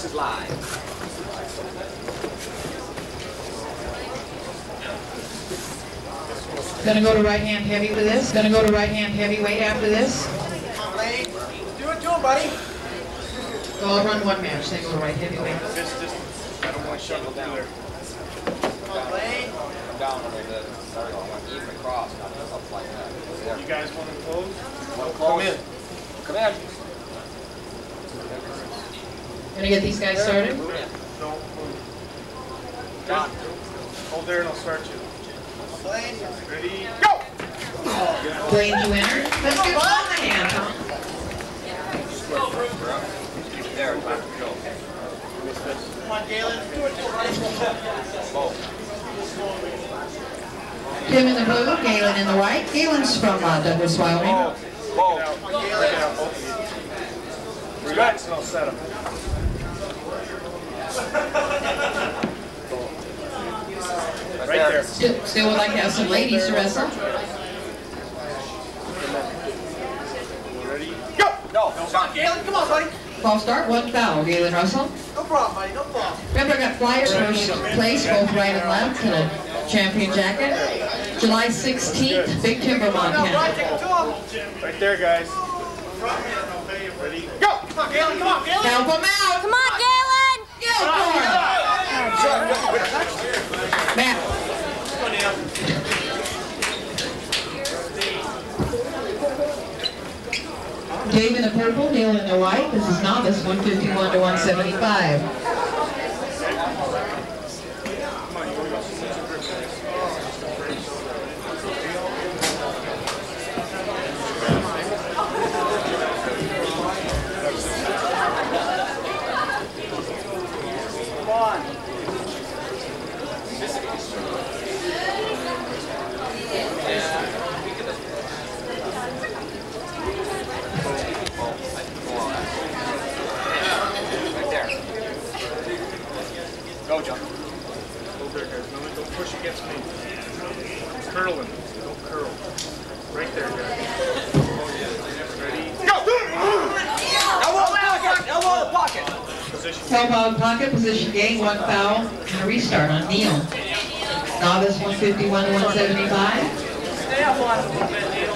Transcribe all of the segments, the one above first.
This is live. Gonna go to right hand heavy with this. Gonna go to right hand heavyweight after this. Come on, Lane. Do it to him, buddy. So I'll run one match, then go to right heavyweight. I don't want to shuttle down there. Come on, Lane. Come down a little bit. Sorry, even across, not just up like that. There. You guys want to close? Come in. Come in. Gonna get these guys started. Don't move. John. Hold there and I'll start you. Lane, ready, go! Blaine, you enter. Let's get on the hand, huh? There, go. Come on, Galen. Do it. Tim in the blue, Galen in the white. Galen's from Douglas, Wyoming. Whoa. Break it out, both of you. Relax and I'll set him. Right there. Still would like to have some ladies to wrestle. Ready, go! No, John. Galen, come on, buddy. False start, one foul. Galen Russell. No problem, buddy, no problem. Remember, I got flyers first place, both right and left, and a champion jacket. July 16th, Big Timber, Montana. Right there, guys. Ready, go! Come on, Galen, come on, Galen! Help him out! Come on, Galen! Matt. Dave in the purple, Neil in the white. This is novice, 151 to 175. Go, John. Hold there, guys. No, don't push against me. Curl him. Don't curl. Right there, guys. Ready, go! Elbow in the pocket! Elbow in the pocket! Position. Elbow in pocket, position gain, one foul, and a restart on Neil. Novice, 151 to 175. Stay up on it a little bit, Neil.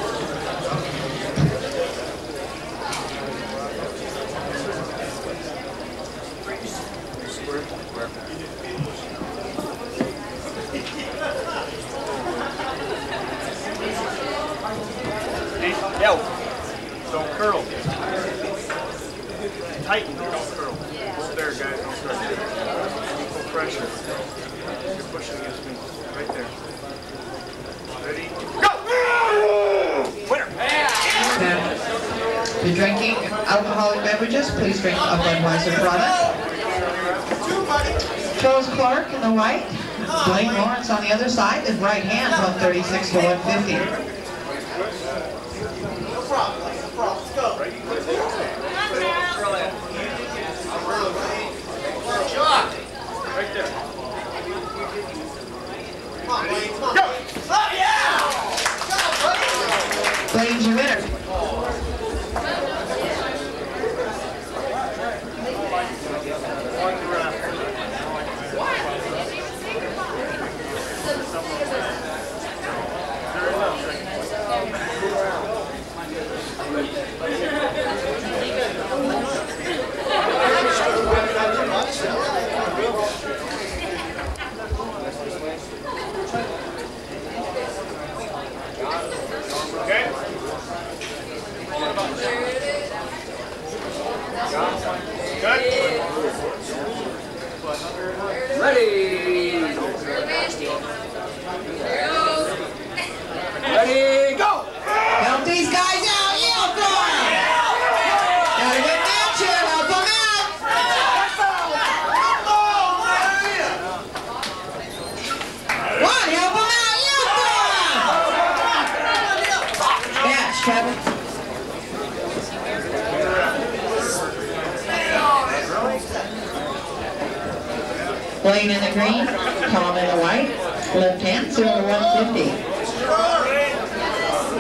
Yo. Don't curl. Tighten, don't curl. Hold there, guys. Don't curl. Equal pressure. You're pushing against me. Right there. Ready? Go! Winner! If you're drinking alcoholic beverages, please drink a Budweiser product. Charles Clark in the white. Blaine Lawrence on the other side. His right hand, 136 to 150. No problem. Let's go. Right there. Come on, Blaine. Come on. Go! Oh, yeah! Blaine's your winner. Okay? Good? Ready! Ready, go! Help these guys out, yell for them! Got a good match here, help them out! One, help them out, yell for them! Match, Kevin. Blaine in the green, Tom in the white, left hand, 0 to 150.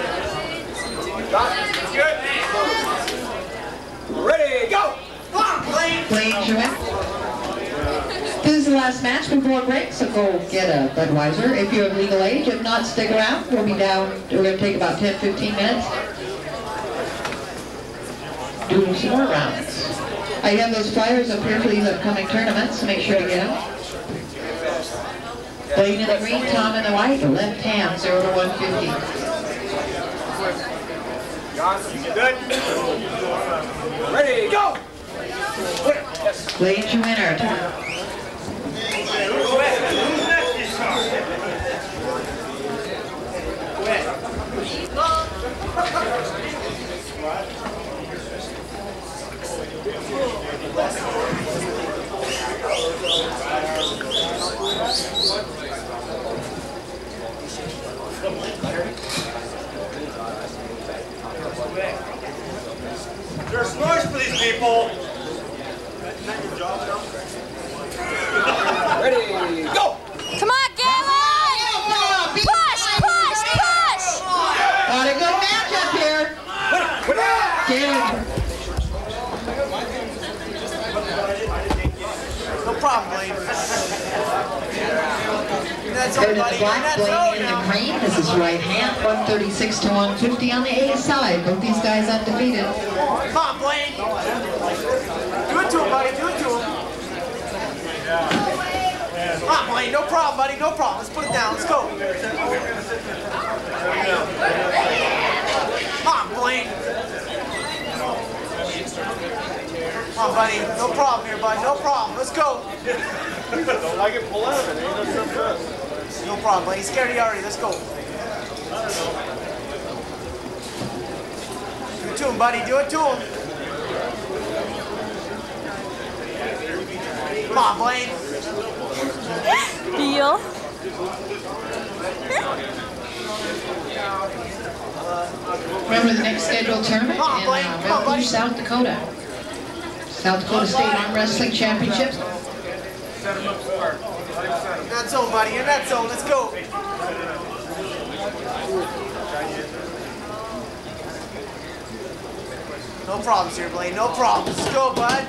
Ready, go! Blaine your winner. This is the last match before break, so go get a Budweiser if you're of legal age. If not, stick around. We'll be down. We're going to take about 10-15 minutes. Do some more rounds. I have those flyers up here for these upcoming tournaments, so make sure to get them. Blaine in the green, Tom in the white, left hand, 0 to 150. You good? Ready, go! Blaine's your winner. Who's next this time? There's noise for these people. Ready, go! Come on, Galen! Push, push, push! Got a good match up here. Galen. No problem, Blaine. That's all, Go to the buddy. black, That's all Blaine in the now. green. This is right hand, 136 to 150 on the A side. Both these guys undefeated. Come on, Blaine. Do it to him, buddy. Do it to him. Come on, Blaine. No problem, buddy. No problem. Let's put it down. Let's go. Come on, Blaine. Come on, buddy. No problem here, buddy. No problem. Let's go. Don't like it, pull out of it. Ain't no good. No problem, Blaine. He's scared of you already. Let's go. Do it to him, buddy. Do it to him. Come on, Blaine. Deal. Remember the next scheduled tournament Come on, in Blaine. Come on, Red buddy. Rouge, South Dakota. South Dakota State Arm Wrestling Championships. That zone, buddy. In that zone. Let's go. No problems here, Blaine. No problems. Let's go, bud.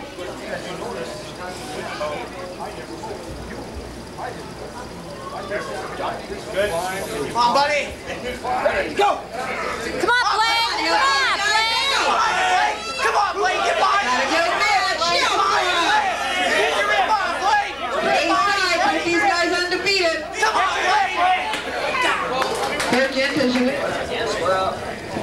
Good. Come on, buddy. Ready, go! Come on, Blaine! Come on, Blaine! Come on, Blaine. Get by. Got a good match. Come on, Blaine. A side, both these guys undefeated. Come on, Blaine. Third gent is your winner. Square up.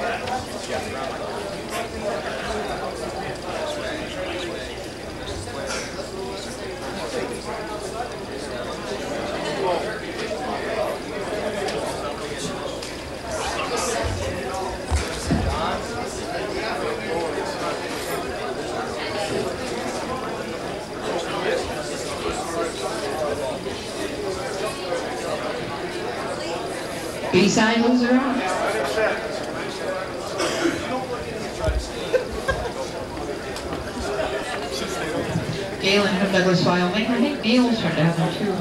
B-side loser on. Galen from Douglas, Wyoming. I think Neil's from down there too.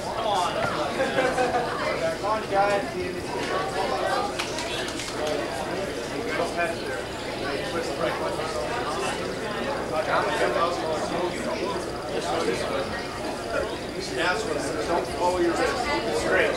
Don't follow your wrist. Straight.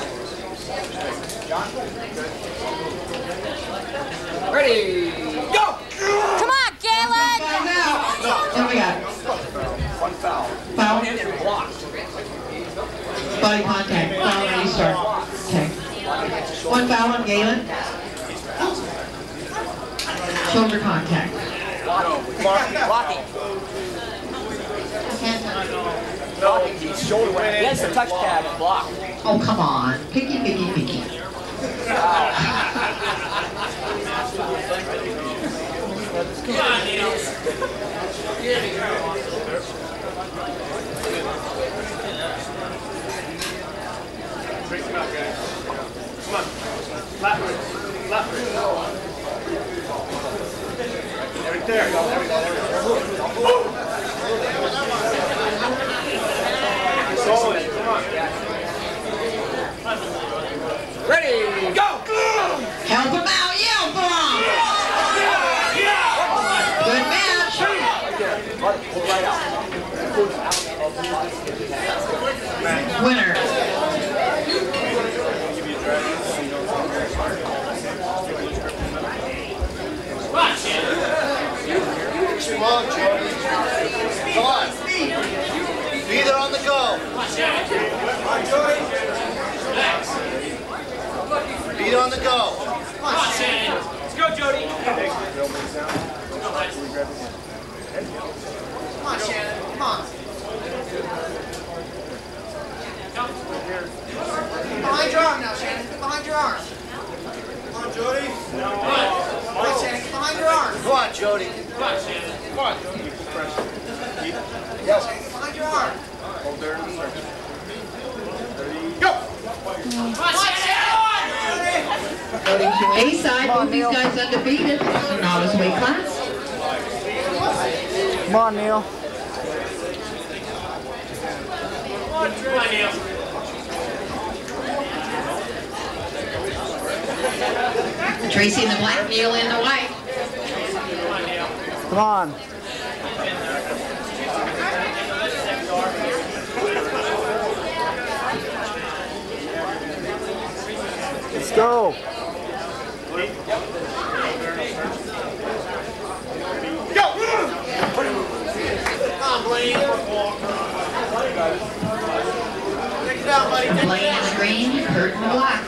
Ready, go! Come on, Galen! Then we got One foul. foul, And blocked. body contact, foul, and restart. Okay. One foul on Galen. Shoulder contact. Blocking. Blocking. He's shoulder went in. He has the touch pad and block. Oh, come on. Picky, picky, picky. Break him out, guys. Come on. Flat wrist. Flat wrist. Right there. There we go. Solid. Come on. Ready, go! Help him out, yell for him! Good match. Pull right out. winner. Come on, Jody. Come on. Be there on the go. Be there on the go. Come on, Shannon. Let's go, Jody. Come on, Shannon. Come on. Behind your arm now, Shannon. Get behind your arm. Come on, Jody. Come on, Shannon. Get behind your arm. Come on, Jody. Come on, Shannon. Come on. Equal pressure. Keep. Yes. Get behind your arm. Hold there in the circle. Ready? Go! Come on, Shannon! Voting to A-side, both these guys undefeated. Novice weight class. Come on, Neil. Come on, Neil. Tracy in the black, Neil in the white. Come on. Let's go. Go! Come on, Blaine. Take it down, buddy. Take it Blaine in the green, Kurt in the black.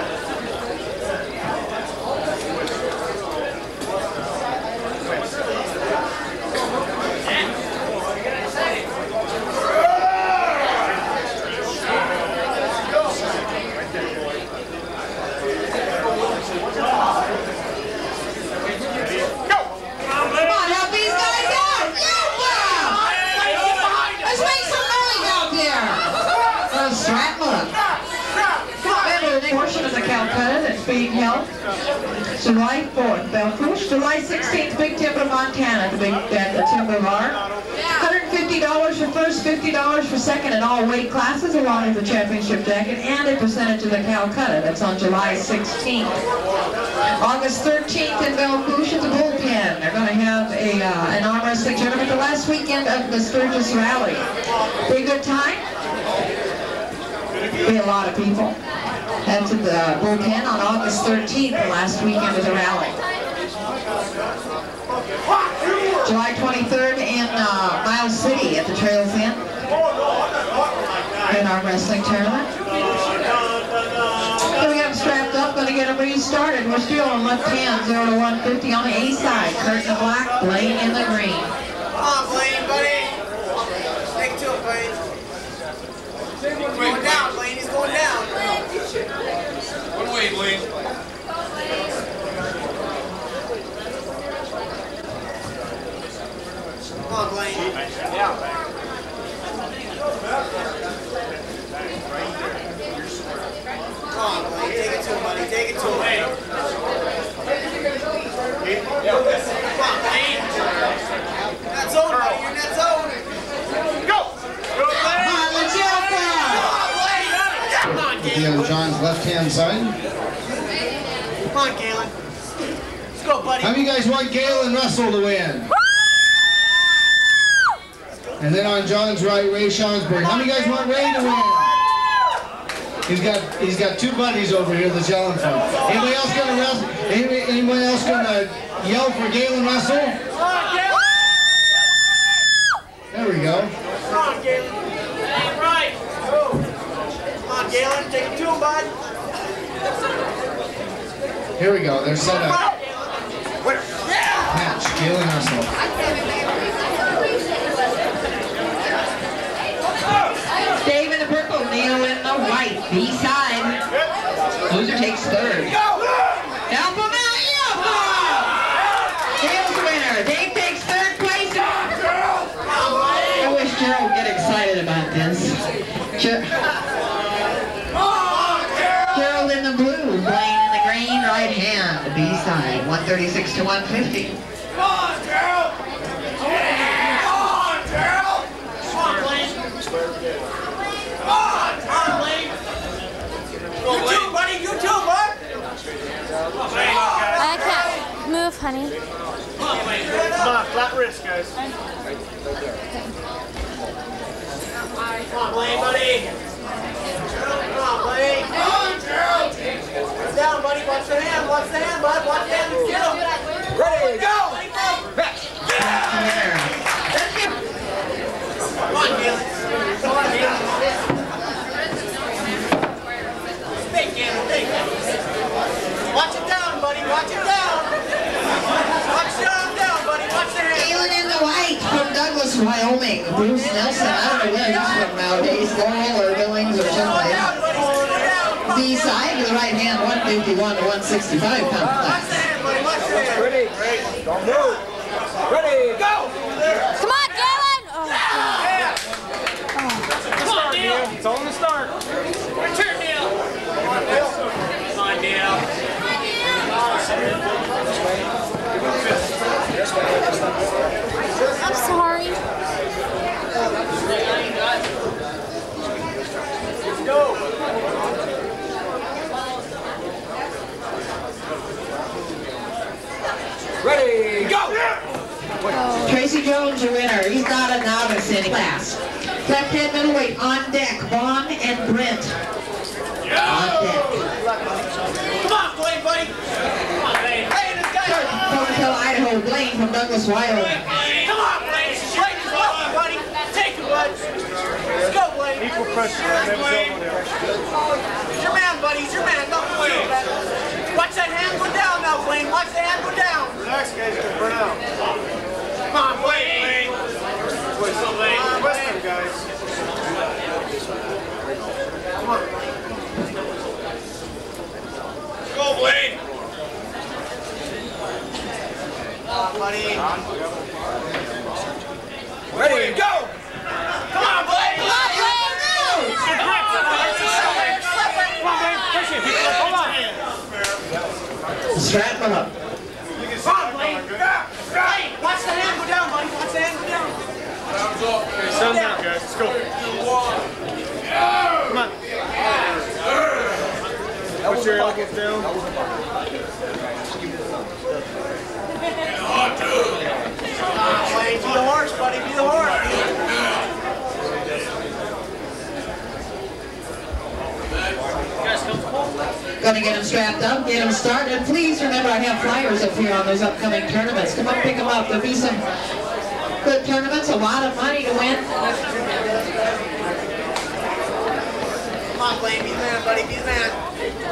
Portion of the Calcutta that's being held. July 4th, Belcouche. July 16th, Big Timber, Montana, the Timber Bar. $150 for first, $50 for second in all weight classes, along with the championship jacket and a percentage of the Calcutta. That's on July 16th. August 13th in Belcouche at the Bullpen. They're going to have an arm wrestling tournament the last weekend of the Sturgis Rally. Be a good time. Be a lot of people. That's at the Bullpen on August 13th, the last weekend of the rally. July 23rd in Miles City at the Trails Inn in our wrestling tournament. So we got them strapped up, going to get them restarted. We're still on left hand, 0 to 150 on the A side. Kurt in the black, Blaine in the green. Come on, Blaine, buddy. Take it to him, Blaine. He's going down, Blaine. He's going down. One way, Blaine. Come on, Blaine. Come on, Blaine. Take it to him, buddy. Take it to him. Come on, Blaine. Net zone, buddy. You're net zone. Go! Go, Blaine! Come on, let's go! Come on, Be Galen. on John's left-hand side. Come on, Galen. Let's go, buddy. How many guys want Galen Russell to win? And then on John's right, Ray Schonsberg. How many guys want Ray to win? He's got two buddies over here that's yelling for him. Anybody else gonna wrestle? Anybody else gonna yell for Galen Russell? Come on, Galen. There we go. Come on, Galen. Right. Come on, Galen. Take it to him, bud. Here we go. They're set up. Yeah! Match, Galen Russell. Dave in the purple, Neil in the white. B-side. Loser takes third. Alpha Male, Alpha! Dale's winner. Dave takes third place. I wish Gerald would get excited about this. Gerald in the blue, Blaine in the green, right hand. B-side, 136 to 150. Come on, girl! Come on, girl! Come on, Blaine! Come on, Blaine! You too, buddy! You too, bud! I can't move, honey. Come on, Blaine! Come on, flat wrist, guys. Come on, Blaine, buddy! Watch the hand, bud. Watch the hand. Let's get him. Ready, go! Back. Come on, Galen. Come on, Galen. Stay, Galen. Stay. Watch it down, buddy. Watch it down. Watch it down, buddy. Watch the hand. Galen in the white from Douglas, Wyoming. Bruce Nelson, I don't know where he's from nowadays. Laurel or Billings or something. The side to the right hand, 151 to 165 pound class. Ready. Don't move. Ready. Go. Come on, Galen! Oh, Come on, Neil. It's on the start. Return, Neil. Come on, Neil. I'm sorry. Go. Ready, go! Tracy Jones, your winner. He's not a novice in class. Left hand middleweight on deck, Vaughn and Brent. On deck. Come on, Blaine, buddy. Come on, Blaine. Hey, this guy. From Pocatello, Idaho, Blaine from Douglas, Wyoming. Come on, Blaine. Blaine is welcome, buddy. Take it, bud. Let's go, Blaine. Equal pressure. He's your man, buddy. He's your man. Don't feel bad. Watch that hand go down now, Blaine. Watch the hand go down. Relax, guys. Gonna burn out. Come on, Blaine. Come on, Blaine. Western, guys. Come on. Go, Blaine. Come on, buddy. Ready, go. Come on, Blaine. Come on, Blaine! Come on. Strap him up. Come on, Blaine. Blaine, watch the hand go down, buddy. Watch the hand go down. Okay, settle down, guys. Let's go. Come on. Put your elbows down. Blaine, be the horse, buddy. Be the horse. Gonna get him strapped up, get him started. Please remember I have flyers up here on those upcoming tournaments. Come up, pick them up. There'll be some good tournaments, a lot of money to win. Come on, Blaine. Be the man, buddy. Be the man.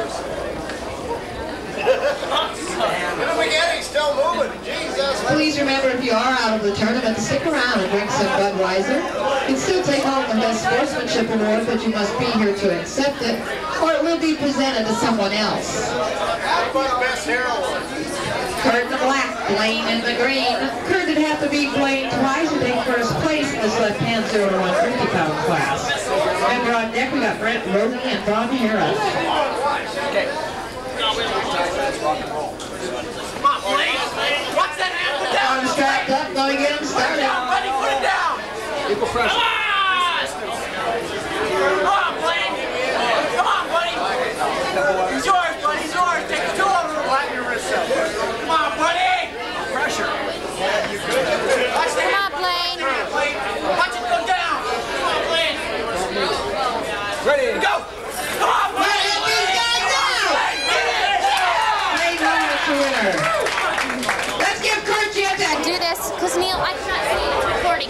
He's still moving. Jesus. Please remember if you are out of the tournament, stick around and drink some Budweiser. You can still take home the Best Sportsmanship Award, but you must be here to accept it, or it will be presented to someone else. Best heroine. Kurt in the black, Blaine in the green. Kurt would have to beat Blaine twice to take first place in this left-hand 0 to 150 pound class. Remember on deck we got Brent Roden and Von Harris. Okay. Come on, Blaine. Watch that hand go down. I'm strapped up, gonna get him Put it started. down, buddy. Put it down. Equal pressure. Come on, Blaine. Come on, buddy. He's yours, buddy. He's yours. Take the two of them. Flatten your wrists out. Come on, buddy. Pressure. Watch the Come hand. on, Blaine! Blaine. Watch it go down. Come on, Blaine. Ready to go. Come on, Blaine. Let's give Kurt a chance. Do this, because Neil, I cannot see you recording.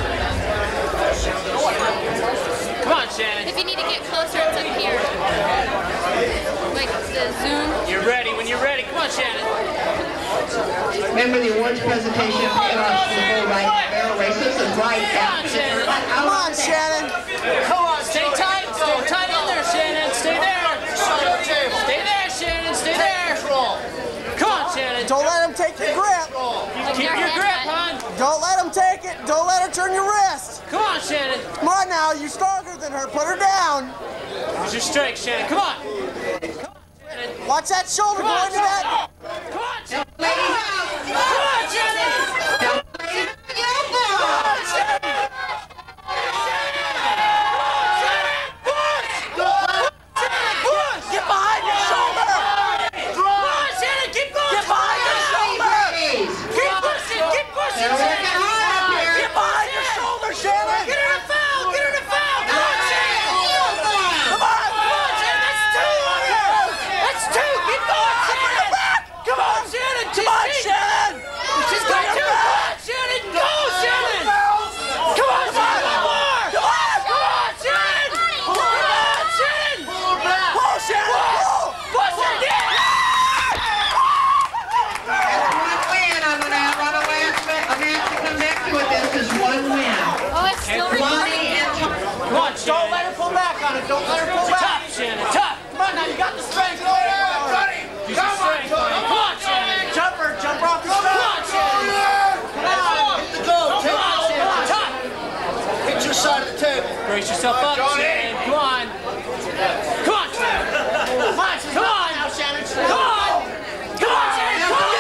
Come on, Shannon. If you need to get closer, it's up here. Like the zoom. You're ready when you're ready. Come on, Shannon. Remember the awards presentation across the whole right barrel races and right after. Come on, Shannon. Come on, stay tight. Stay tight in there, Shannon. Stay there. Stay there, Shannon. Stay there. Come on, Shannon. Don't let him take your grip. Keep your grip, hon. Don't let him take it. Don't let her turn your wrist. Come on, Shannon. Come on now, you're stronger than her. Put her down. Use your strength, Shannon. Come on. Come on, Shannon. Watch that shoulder Come go on, into that. Come on, Shannon. Come on, Shannon. Come on, Shannon. Push! Get behind your shoulder! Come on, Shannon, keep going! Get behind your shoulder! Keep pushing! Keep pushing, Shannon! Get behind your shoulder, Shannon! Get her to foul! Get her to foul! Come on, Shannon! Come on, Shannon! That's two on her! That's two! Keep going, Shannon! Don't let her pull back. Tough, Shannon, tough. Come on now, you got the strength. Come on, Shannon. Jump her off the strength. Come on, Shannon. Come on. Hit the goal. Come on, Shannon. Tough. Hit your side of the table. Brace yourself up, Shannon. Come on. Come on, Shannon. Come on, come on now, Shannon. Come on. Come on, Shannon. Come on.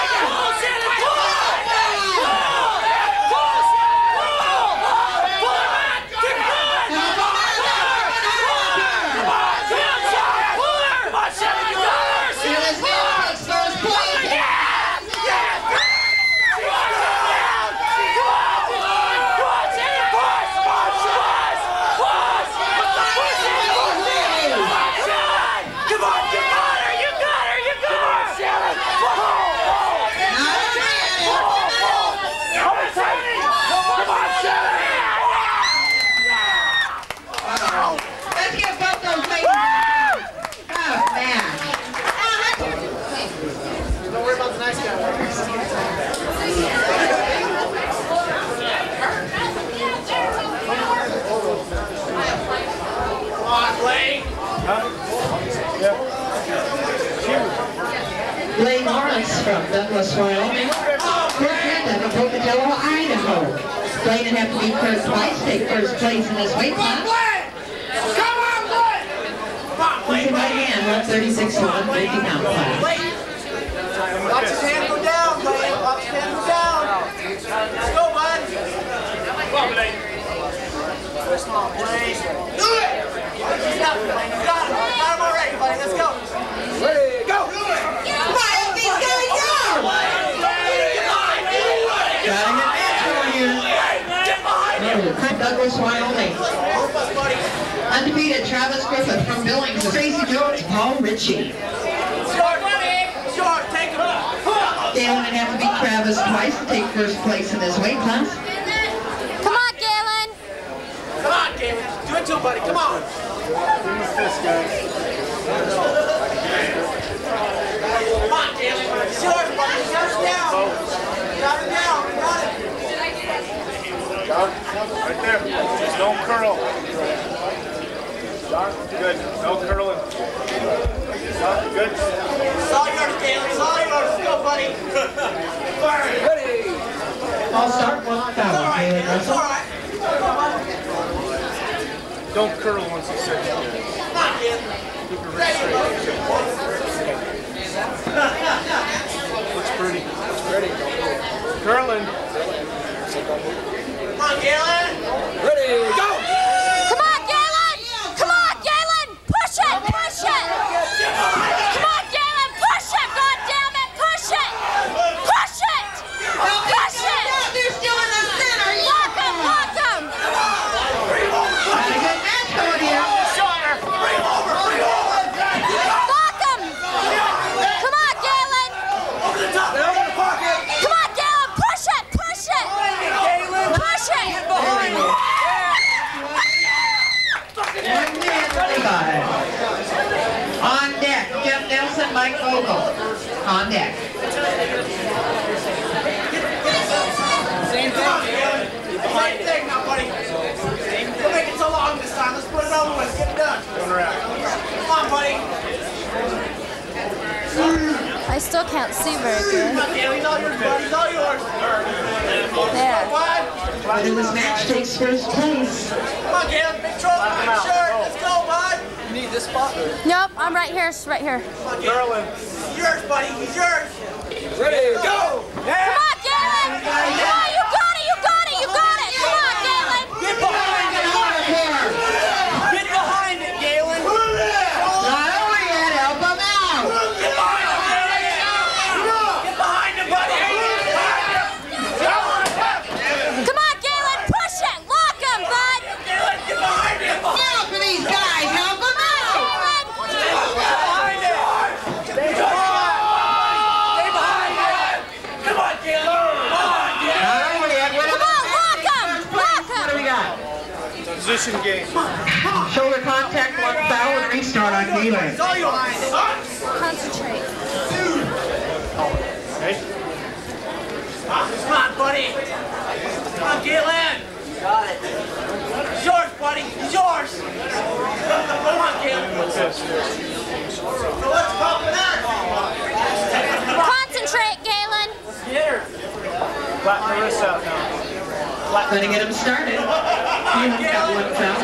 Blaine Lawrence from Douglas, Wyoming. Kurt Renton from Pocatello, Idaho. Blaine would have to beat Kurt twice, take first place in this weight class. Come on, Blaine! He's in right hand, 136 to 150 pound class. Watch his hand go down, Blaine. Watch his hand go down. Let's go, bud. Come on, Blaine. Come on, Blaine. Do it! You got it, Blaine. You got it. Got him already, Blaine. Let's go. Ready, go! From Douglas, Wyoming. Undefeated Travis Griffith from Billings. Tracy Jones, Paul Ritchie. Short, take him up. Galen would have to beat Travis twice to take first place in this weight class. Come on, Galen. Come on, Galen. Do it to him, buddy. Come on. Give him a fist, guys. Come on, Galen. It's yours, buddy. You got it down. You got it down. You got it. John, right there. Just don't curl. John, good. No curling. John, good. It's all yours, Galen. It's all yours. Let's go, buddy. Ready. I'll start one foul. Galen It's Russell. all right. Don't curl once he says you do. Come on, Galen. Keep your wrist straight. Looks pretty. Looks pretty. Curling. Come on, Galen. Ready. Go. Come on, Galen. Come on, Galen. Push it. Push it. Come on, Galen. Push it. God damn it. Push it. Push it. Push it. They're still in the center. Lock him. Lock him. Got a good match going here. Lock him. Come on, Galen. Over the top. Over the pocket. Come on, Galen. Push it. Push it. Push it. Behind. On deck, Jeff Nelson, Mike Vogel. On deck. Same thing now, buddy. Don't make it so long this time. Let's put it over with. Get it done. Come on, buddy. I still can't see very good. Come on, Galen. He's all yours, buddy. He's all yours. There. Winner of this match takes first place. Come on, Galen. Big trophy, big shirt. Let's go, bud. You need this spot? Nope, I'm right here. Right here. Curling. He's yours, buddy. He's yours. Ready, go. Come on, Galen. Come on, you got it. You got it. You got it. Come on, Galen. Get behind it. Get behind it, Galen. Not over yet, help him out. Get behind it, Galen. Get behind it, buddy. Come on, Galen. Push it. Lock him, bud. Galen, get behind it. Help for these guys, help them out. Galen. Behind it. Stay behind it. Come on, Galen. Come on, Galen. Not over yet. Come on, lock him. Lock What do him. we got? Position game. Shoulder contact, one foul, and restart on Galen. It's all yours. Concentrate. Okay. Come on, buddy. Come on, Galen. Got it. It's yours, buddy. It's yours. Concentrate, Galen. Flatten the wrists out now. Gonna get him started. He's got one foul.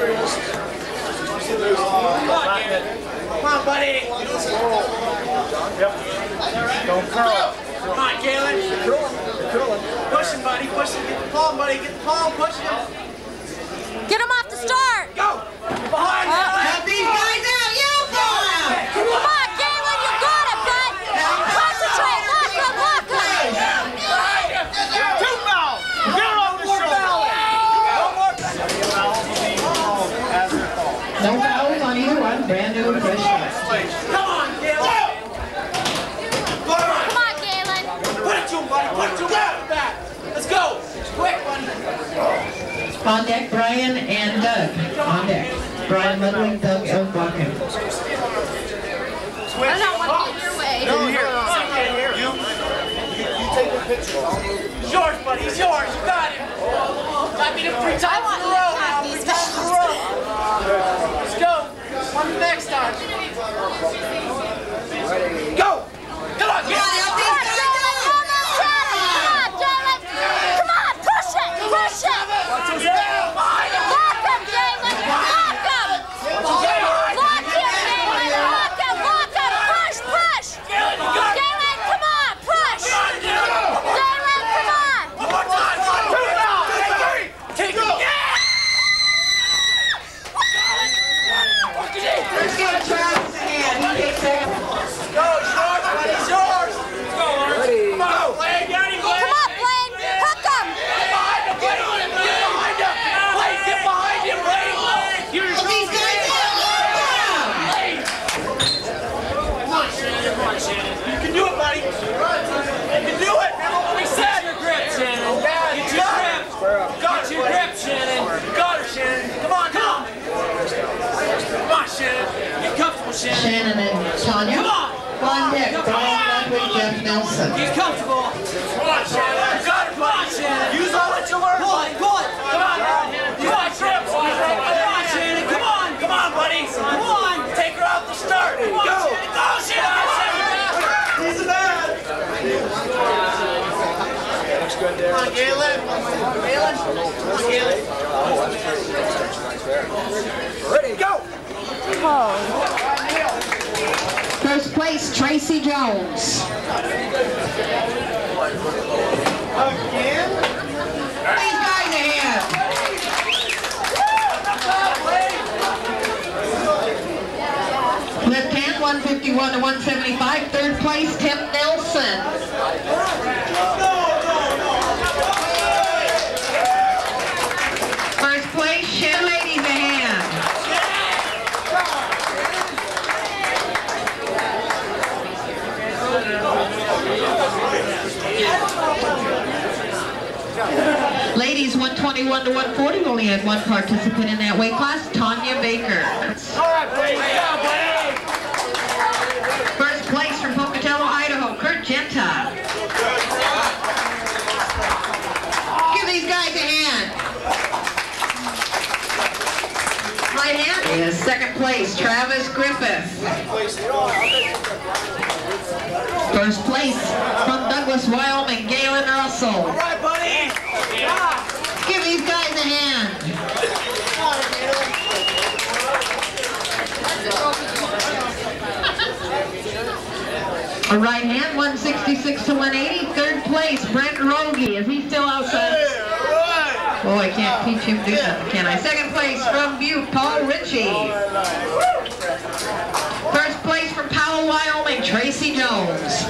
Flatten it. Come on, buddy. Yep. Don't curl. Come on, Galen. Push him, buddy. Push him. Get the palm, buddy. Get the palm. Push him. Get him off the start. Go. Behind him. Help these guys out. Yell for them. Come on, Galen, you got it, bud. Concentrate. Lock him, lock him. Behind him. 2 fouls. Get on the shoulder. No more. No fouls on either one. Brand new fresh shot. Come on, Galen. Come on, Galen. Put it to him, buddy. Put it to him. Back. Let's go. Quick, buddy. On deck, Brian and Doug. On deck. Brian Ludwig, Doug Elbakken. I don't want to get your way. You take the picture. It's yours, buddy. It's yours. You got it. I beat him 3 times in a row now. 3 times in a row. Let's go. On the next time. Go. Come on, get it. Come on, push it, push it. Watch him down. Behind him. Lock him, Galen. Lock him. Lock him, Galen. Lock him, push, push. Galen, come on, push. Galen, come on. One more time. 2 fouls. Take it. Let's give it Travis a hand. He takes that. Go, it's yours, buddy. It's yours. Let's go, Lawrence. Come on, Blaine. Get out of here, Blaine. Come on, Blaine. Hook him. Get behind him, Blaine. Get behind him. Blaine, get behind him, Blaine. Here's These guys out. Blaine. Come on, Shannon. Come on, Shannon. You can do it, buddy. You can do it. Remember what we said. Get your grip, Shannon. Get your grip. Got your grip, Shannon. You got her, Shannon. Come on, come on. Come on, Shannon. Get comfortable, Shannon. Shannon and Tanya. Come on. On deck, Brian Ludwig, Jeff Nelson. Get comfortable. Come on, Shannon. You got it, buddy. Shannon. Use all that you learned. Pull it, pull it. Come on. You got trips. Come on, Shannon. Come on. Come on, buddy. Come on. Take her off the start. Go. Go, Shannon. He's a man. Looks good there. Come on, Galen. Galen. Come on, Galen. Ready, go. First place, Tracy Jones. Again? These guys ahead. Left hand, 151 to 175. Third place, Tim Nelson. First place, Shan Ladies ahead. Ladies 121 to 140, only had one participant in that weight class, Tanya Baker. All right, Blaine. Yeah, Blaine. First place from Pocatello, Idaho, Kurt Genta. Give these guys a hand. Right hand is second place, Travis Griffith. First place from Douglas, Wyoming, Galen Russell. All right, buddy. Give these guys a hand. A right hand, 166 to 180. Third place, Brent Rogie. Is he still outside? Oh, I can't teach him to do that, can I? Second place from Butte, Paul Ritchie. First place from Powell, Wyoming, Tracy Jones.